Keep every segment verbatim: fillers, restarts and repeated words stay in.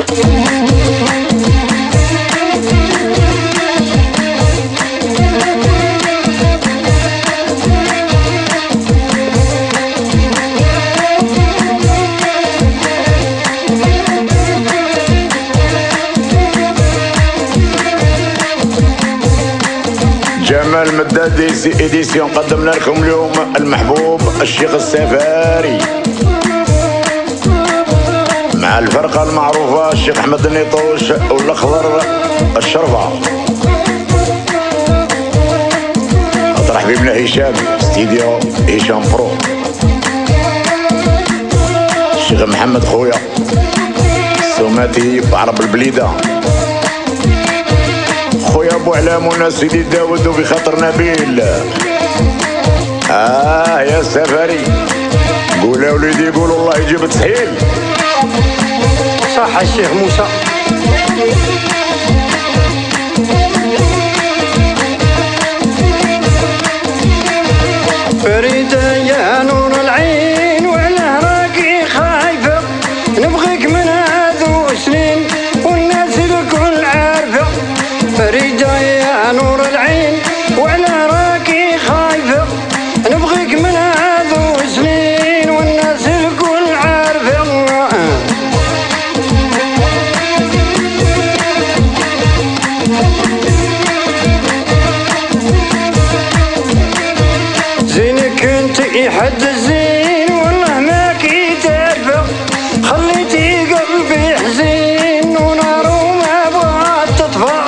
جمال مدادي إديسيون قدمنا لكم اليوم المحبوب الشيخ السفاري مع الفرقة المعروفة الشيخ أحمد النيطوش والأخضر الشرفة. أطرح بابن هشام استديو هشام برو. الشيخ محمد خويا السوماتي بعرب البليدة. خويا ابو علام وناس سيدي داود وبخاطر نبيل. اه يا سفاري قول يا وليدي قول الله يجيب تسهيل. صح الشيخ موسى. فريدة يا نور العين وعلى راقي خايفة نبغيك من هذو سنين والناس الكل عارفة. فريدة يا نور العين وعلى راقي خايفة نبغيك من هذو سنين والناس الكل عارفة. زينك انت حد الزين والله ما كي تعرفه خليتي قلبي حزين ونار وما بغات تطفى.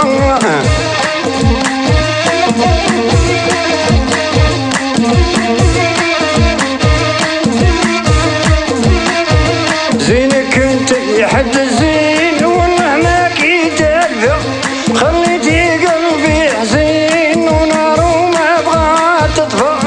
زينك انت حد الزين والله ما كي تعرفه خليتي قلبي حزين ونار وما بغات تطفى.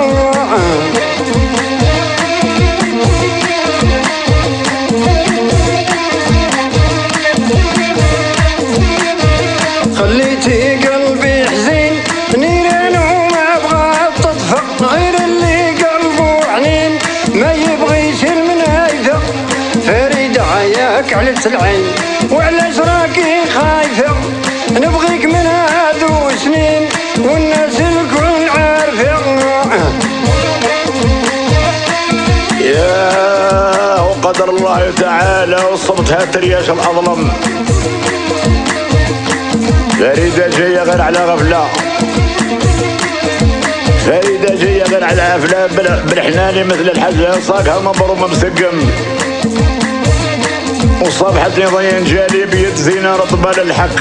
خليتي قلبي حزين نيران وما بغات تطفى غير اللي قلبه حنين ما يبغيش المنايفة. فريدة عياك على العين وعلى راقي خايفة نبغيك من هذو سنين والناس الكل عارفة. يا وقدر الله تعالى وصبتها ترياش الأظلم. فريدة جاية غير على غفلة. فريدة جاية غير على غفلة بالحناني مثل الحاجة صاقها مبرومة مسقم وصبحتني ضيان جالي بيد زينة رطبة للحك.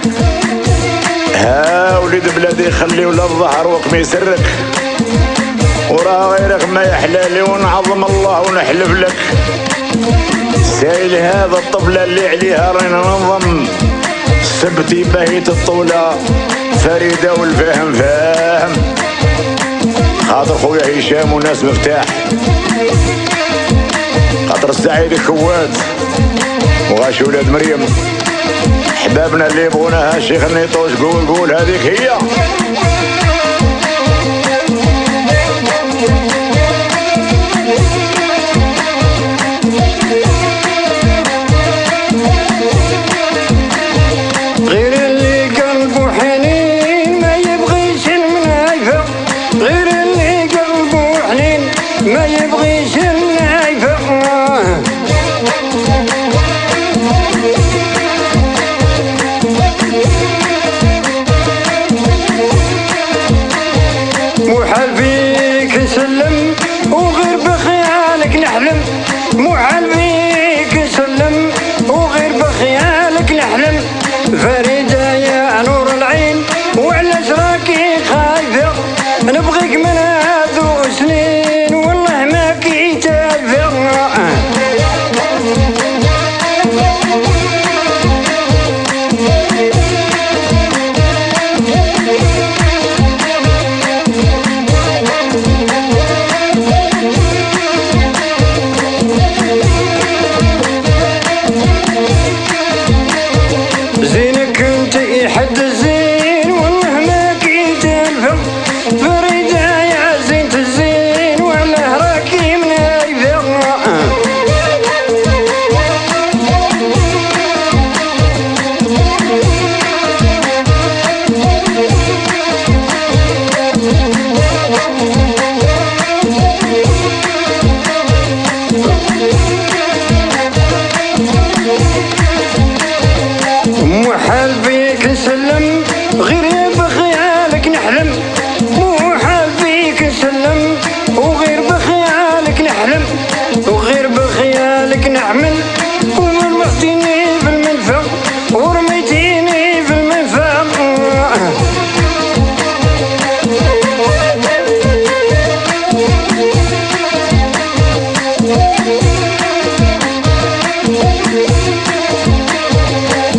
ها وليد بلادي خلي ولا الظهر وقمي يسرك وراه غيرك ما يحلالي ونعظم الله ونحلف لك. سايل هذا الطبلة اللي عليها رينا ننظم سبتي بهيت الطولة فريدة والفهم فاهم. خاطر خويا هشام وناس مفتاح خاطر السعيد الكواد وغاشي ولاد مريم حبابنا اللي يبغونها الشيخ النيطوش قول قول هذيك هي. غير اللي قلبه حنين ما يبغيش المنايفة غير اللي قلبه حنين ما يبغيش المنايفة.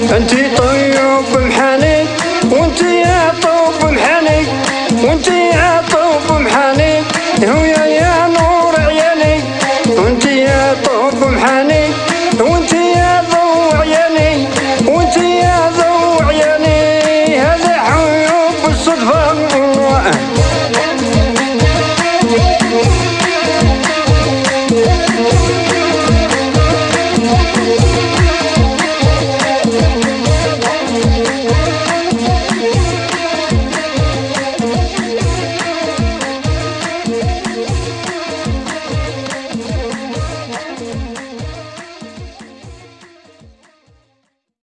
انتي